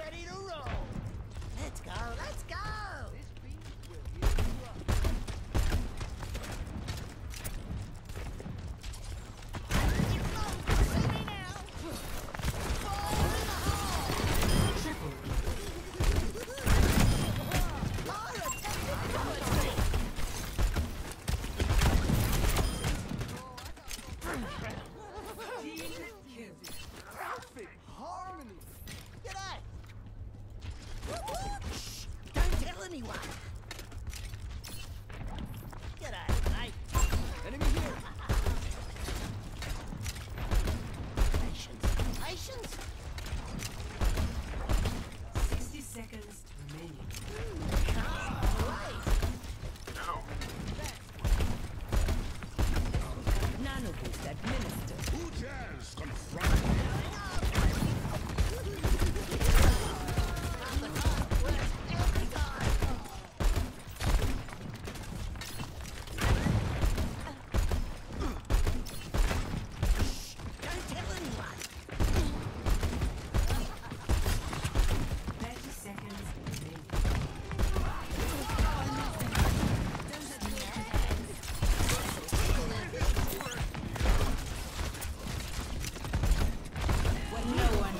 ready to roll. Let's go, let's go. This beat will hit you up. See me now. Fire in the hole. Pyrotechnic poetry. Perfect harmony. G'day. Shh, don't tell anyone. G'day, mate. Enemy here. Patience, patience. 60 seconds remaining. Can't wait. Nano boost administered. Who dares confront me? Every time. Shh, don't tell anyone. 30 seconds remaining. When no one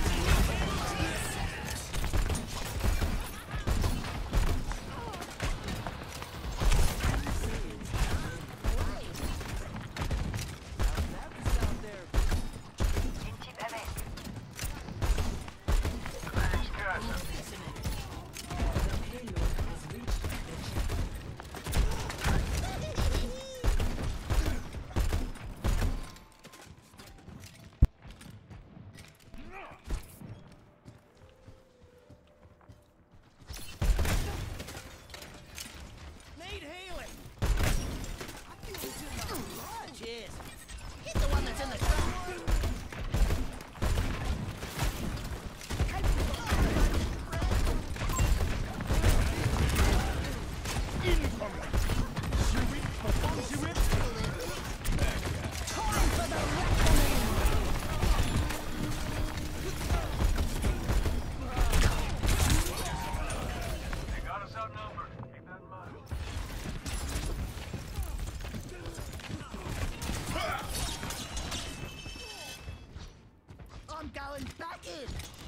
Need healing. Cheers. Get the one that's in the truck. Incoming! Suit for Bonsuit! Time for the reckoning. They got us outnumbered. Keep that in mind. I'm going back in.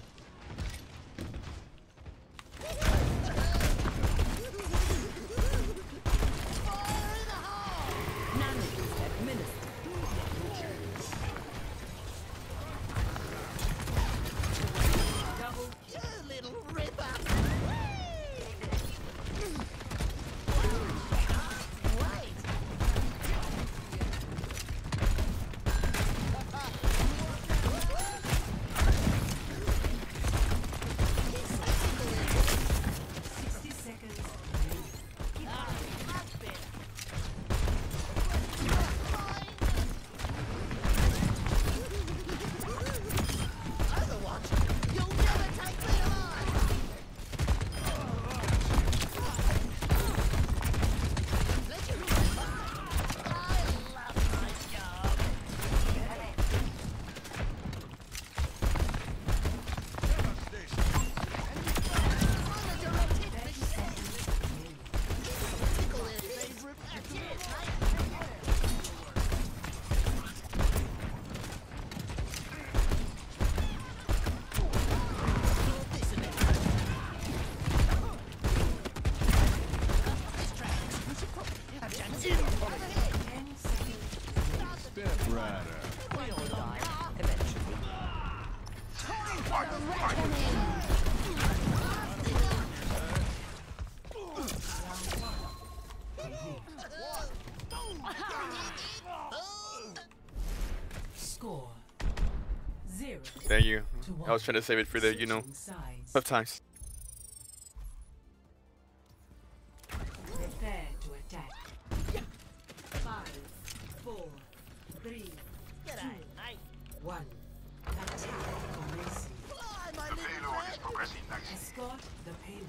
Fire in the hole. Nano boost administered. Double You little ripper. Wait. Score 0. Thank you. I was trying to save it for the, you know, Sides. tough times. Prepare to attack. 5, 4, 3, G'day, mate. 1. Attack commencing. Fly, my The little payload is friend. progressing nicely. Escort the payload.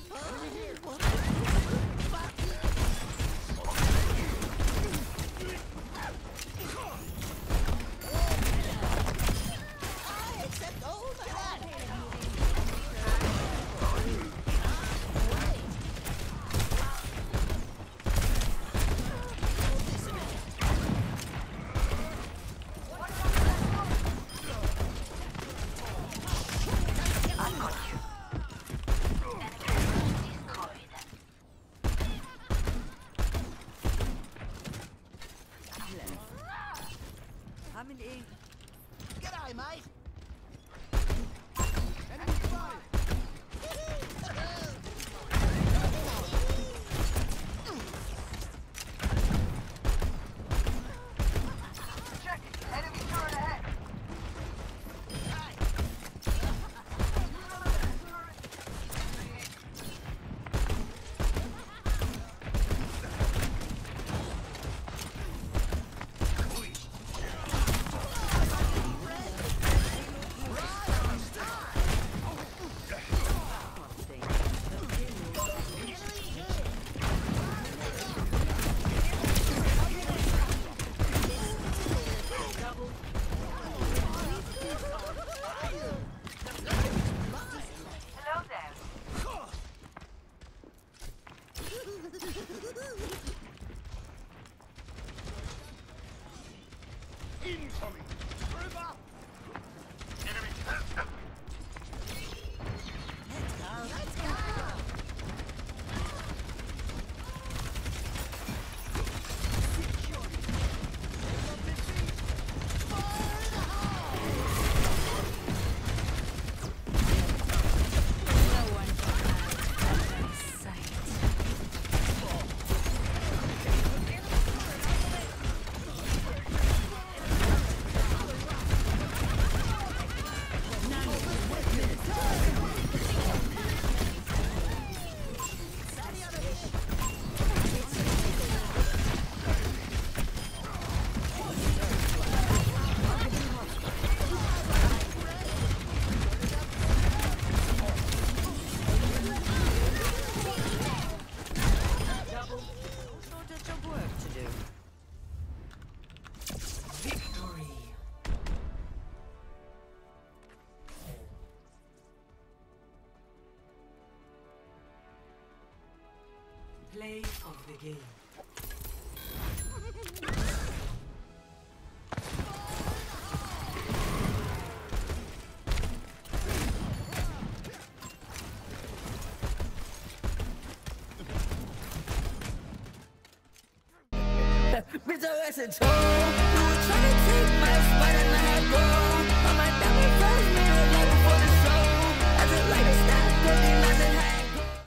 What the fuck? Coming in. G'day, mate. Enemy spotted. Check it. Enemy turret ahead. Hello there. Incoming. Move up. Enemy. Let's go. Let's go. Shortage of work to do. Victory. Play of the game. Bitch, I was a tool. You were trying to take my spot and I had gold. On my diamond first mirror, like before the show. As a light, I stopped, 39 and